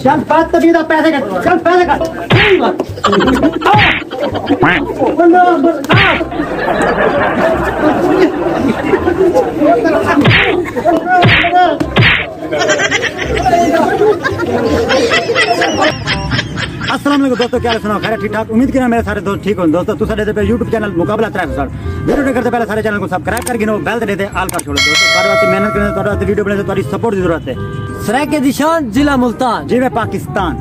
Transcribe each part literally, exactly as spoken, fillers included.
चल बात तभी तो पैसे कट चल पैसे कट अस्सलाम वालेकुम दोस्तों, क्या सुनाओ खैर ठीक ठाक। उम्मीद करना मेरे सारे दोस्त ठीक हो। दोस्तों तुसा दे पे यूट्यूब चैनल मुकाबला त्रै सौ साठ वीडियो करते पहले सारे चैनल को सब्सक्राइब करके नो बेल दे दे आल कर छोड़ो। दोस्तों सारे वास्ते मेहनत करने थोड़ा वीडियो बनाने थोड़ी सपोर्ट की जरूरत है। सराय के निशान जिला मुल्तान जी वे पाकिस्तान।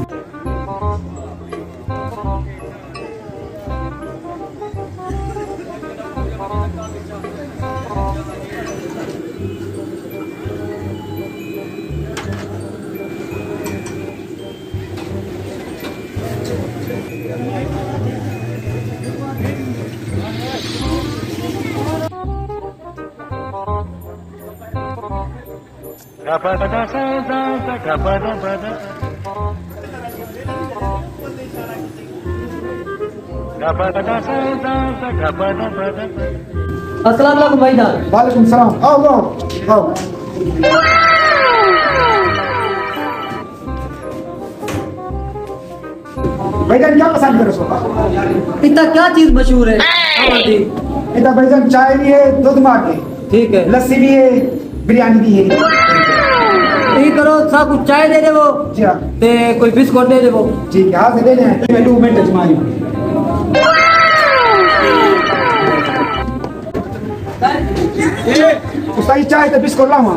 अस्सलाम वालेकुम भाईजान। वालेकुम सलाम। आओ आओ आओ। भाईजान क्या पसंद करो सो? इतना क्या चीज मशहूर है? इतना भाईजान चाय भी है, दूध मार के ठीक है, लस्सी भी है, बिरयानी भी है। ठीक करो सब कुछ चाय दे दे वो जी हाँ ते कोई बिस्कुट दे दे वो। ठीक है, हाथ से दे दें। मैं दो मिनट जमाई उस्ताद चाय तो बिस्कुट लावा।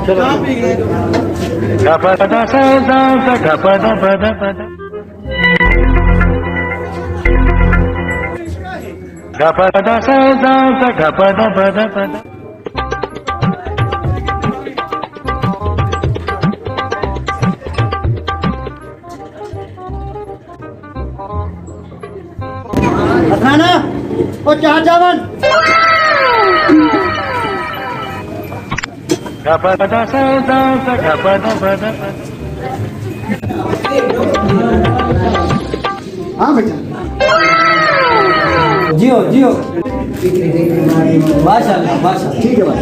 अथाना ओ चार चावन हाँ भाईजान जियो जियो माशाल्लाह माशाल्लाह। ठीक है भाई।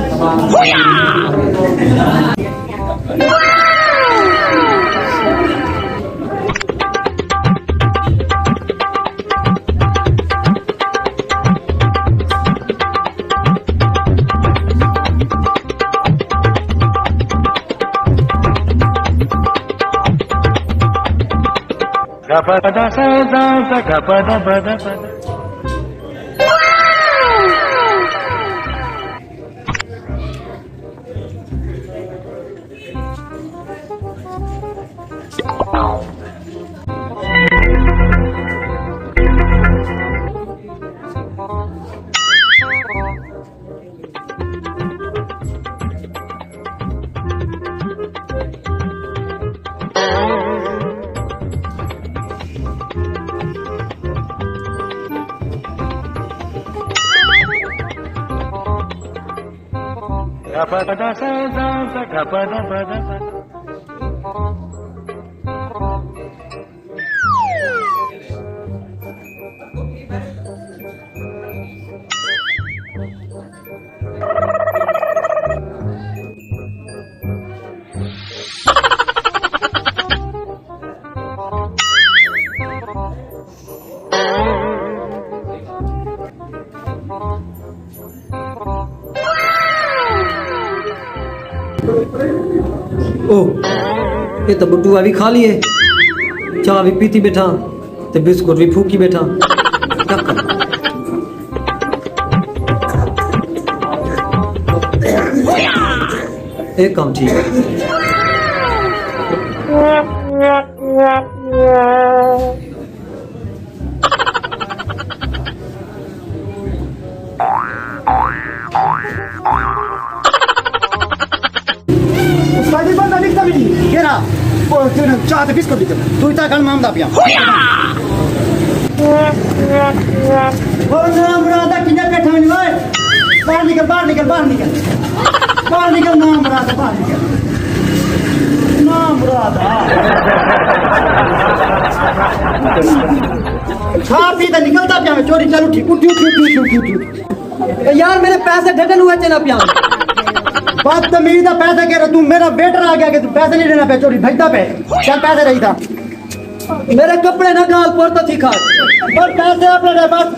ओ ये तो बुटुआ भी खा लिए, चाय भी पीती बैठा ते बिस्कुट भी फूकी बैठा। क्या कर एक काम ठीक है। उस्ताद जी बंदा लिखता भी नहीं। केरा ओ चाह ते बिस्कुट दे तू इता कल मामदा पिया ओ ना मुरादा किने बैठा नहीं ओए बाहर निकल बाहर निकल बाहर निकल बाहर निकल ना मुरादा बाहर निकल ना मुरादा खा पी तो निकलता पिया मैं चोरी चालू ठीक उठी उठी उठी उठी यार मेरे पैसे ढटन हुए चला पिया। बदतमीज दा पैसे कह रहा तू मेरा वेटर आ गया कि तू पैसे नहीं देना पे चोरी भेजता पे चल पैसे रही था मेरे कपड़े ना गाल पर तो थी खा बस पैसे अपने दे बस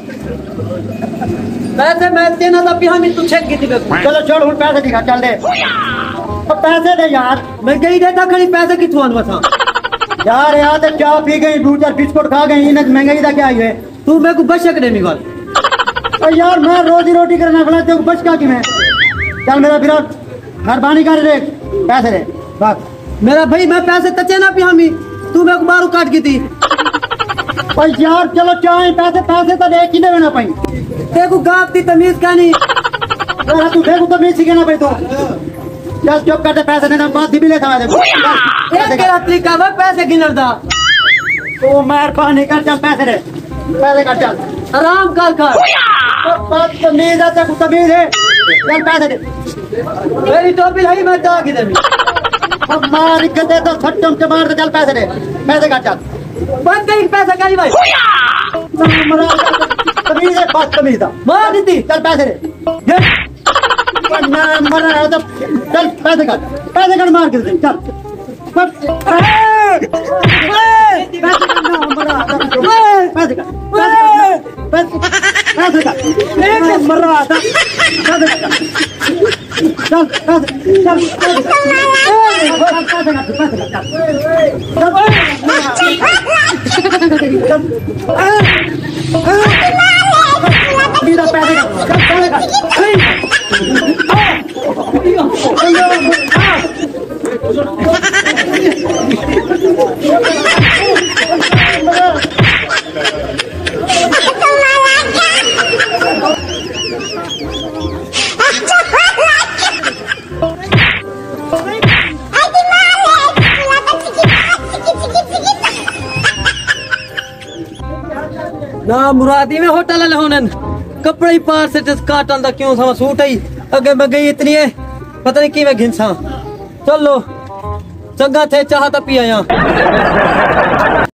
पैसे मैं देना था पिहानी तू छेक की थी चलो छोड़ हुन पैसे दिखा चल दे अब पैसे दे यार मैं गई देता खड़ी पैसे किथों आनवा था यार यहाँ तो चाय पी गई दो चार बिस्कुट खा गई इन्हें महंगाई दा क्या है तू मेरे को बशक दे निकाल और यार मैं रोजी रोटी करना खड़ा तेरे को बच क्या कि मैं चल मेरा विराट मेहरबानी कर दे पैसे दे बस मेरा भाई मैं पैसे तचे ना पिहामी तू मेरे को बारू काट की थी और यार चलो चाय पैसे पैसे तो दे किने देना पाई तेरे को गाप दी तमीज का नहीं यार तू देखो तो नहीं सीखना भाई तू चल चुप कर दे पैसे देना बात भी ले समझ दे एक तेरा तरीका है पैसे गिनर दा ओ मेहरबानी कर चल पैसे दे पैसे कर चल आराम कर कर बात तमीज है तेरे को तमीज है चल पैसे दे मेरी टोपी लाई मैं दा की दे अब मार के दे तो सट्टम के मार दे चल पैसे दे पैसे कर चल बंद कहीं पैसा कहीं भाई मरा तमीज है बात तमीज था मार दी चल पैसे दे ये ना मरा है तो चल पैसे कर पैसे कर मार के दे चल पैसे कर ना मरा पैसे कर पैसे कर एक मरा था पैसे कर चल पैसे चल पैसे मेरा पैसे का पैसे का ना मुरादी में होटल वाले होनन कपड़े ही पार से जिस काटन दा क्यों समा सूट ही अगे मैं गई इतनी है पता नहीं की मैं घिंसा चलो चंगा थे चाह ता पिया यहाँ